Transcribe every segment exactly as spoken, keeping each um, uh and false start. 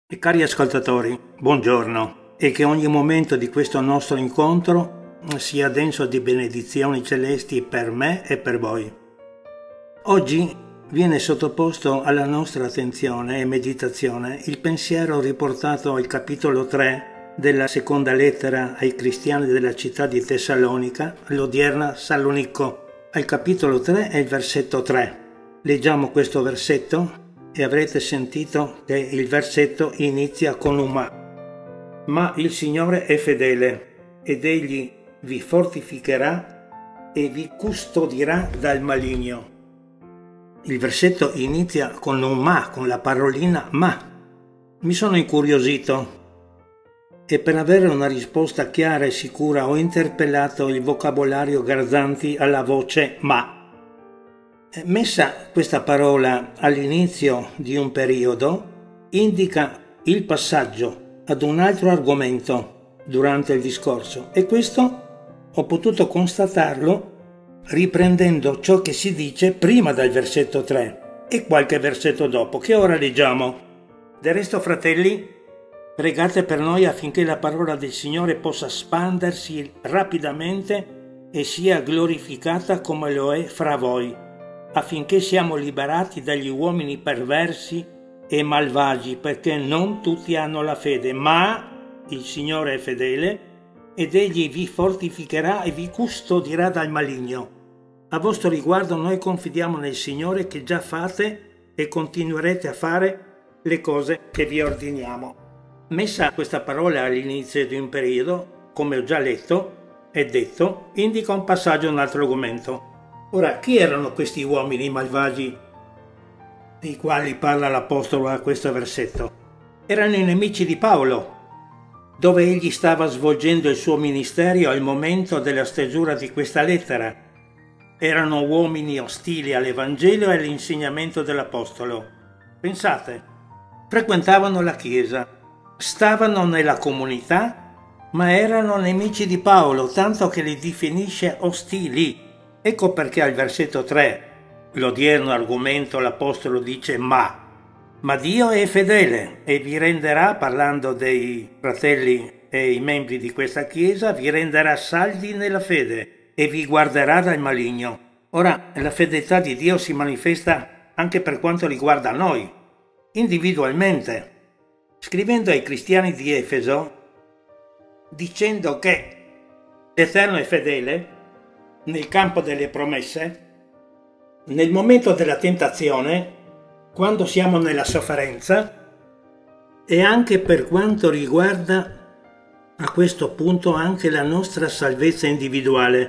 E cari ascoltatori, buongiorno e che ogni momento di questo nostro incontro sia denso di benedizioni celesti per me e per voi. Oggi viene sottoposto alla nostra attenzione e meditazione il pensiero riportato al capitolo tre della seconda lettera ai cristiani della città di Tessalonica, l'odierna Salonicco, al capitolo tre e il versetto tre. Leggiamo questo versetto e avrete sentito che il versetto inizia con un ma. Ma il Signore è fedele ed Egli vi fortificherà e vi custodirà dal maligno. Il versetto inizia con un ma, con la parolina ma. Mi sono incuriosito e per avere una risposta chiara e sicura ho interpellato il vocabolario Garzanti alla voce ma. Messa questa parola all'inizio di un periodo, indica il passaggio ad un altro argomento durante il discorso, e questo ho potuto constatarlo riprendendo ciò che si dice prima del versetto tre e qualche versetto dopo, che ora leggiamo. Del resto, fratelli, pregate per noi affinché la parola del Signore possa espandersi rapidamente e sia glorificata come lo è fra voi, affinché siamo liberati dagli uomini perversi e malvagi, perché non tutti hanno la fede, ma il Signore è fedele ed Egli vi fortificherà e vi custodirà dal maligno. A vostro riguardo noi confidiamo nel Signore che già fate e continuerete a fare le cose che vi ordiniamo. Messa questa parola all'inizio di un periodo, come ho già letto e detto, indica un passaggio a un altro argomento. Ora, chi erano questi uomini malvagi dei quali parla l'Apostolo a questo versetto? Erano i nemici di Paolo, dove egli stava svolgendo il suo ministero al momento della stesura di questa lettera. Erano uomini ostili all'Evangelo e all'insegnamento dell'Apostolo. Pensate, frequentavano la Chiesa, stavano nella comunità, ma erano nemici di Paolo, tanto che li definisce ostili. Ecco perché al versetto tre, l'odierno argomento, l'Apostolo dice ma, ma Dio è fedele e vi renderà, parlando dei fratelli e i membri di questa Chiesa, vi renderà saldi nella fede e vi guarderà dal maligno. Ora, la fedeltà di Dio si manifesta anche per quanto riguarda noi, individualmente, scrivendo ai cristiani di Efeso, dicendo che l'Eterno è fedele nel campo delle promesse, nel momento della tentazione, quando siamo nella sofferenza, e anche per quanto riguarda a questo punto anche la nostra salvezza individuale.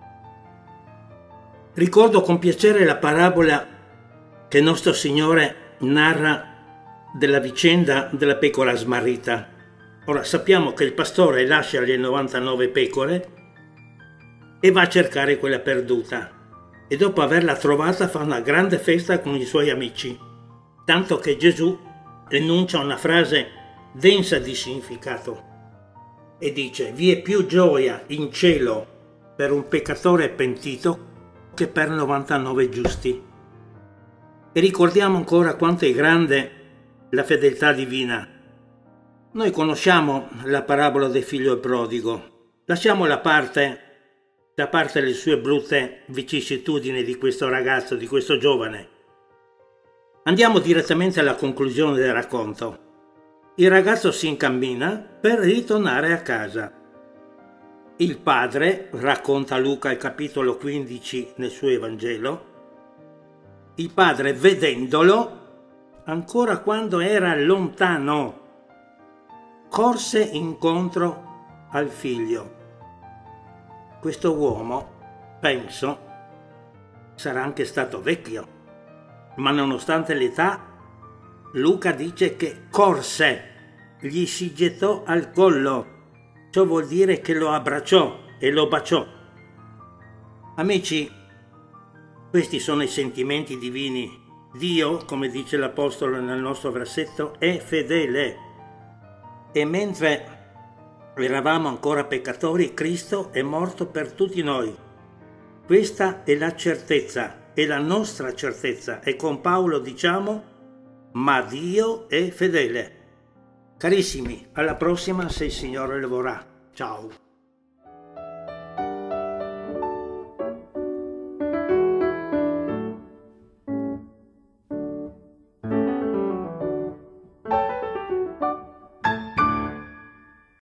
Ricordo con piacere la parabola che nostro Signore narra della vicenda della pecora smarrita. Ora sappiamo che il pastore lascia le novantanove pecore e va a cercare quella perduta, e dopo averla trovata fa una grande festa con i suoi amici, tanto che Gesù enuncia una frase densa di significato e dice: vi è più gioia in cielo per un peccatore pentito che per novantanove giusti. E ricordiamo ancora quanto è grande la fedeltà divina. Noi conosciamo la parabola del figlio prodigo, lasciamo la parte da parte le sue brutte vicissitudini di questo ragazzo, di questo giovane. Andiamo direttamente alla conclusione del racconto. Il ragazzo si incammina per ritornare a casa. Il padre, racconta Luca al capitolo quindici nel suo Evangelo, il padre, vedendolo, ancora quando era lontano, corse incontro al figlio. Questo uomo, penso, sarà anche stato vecchio, ma nonostante l'età, Luca dice che corse, gli si gettò al collo. Ciò vuol dire che lo abbracciò e lo baciò. Amici, questi sono i sentimenti divini. Dio, come dice l'Apostolo nel nostro versetto, è fedele. E mentre eravamo ancora peccatori, Cristo è morto per tutti noi. Questa è la certezza, è la nostra certezza, e con Paolo diciamo: ma Dio è fedele. Carissimi, alla prossima se il Signore lo vorrà. Ciao.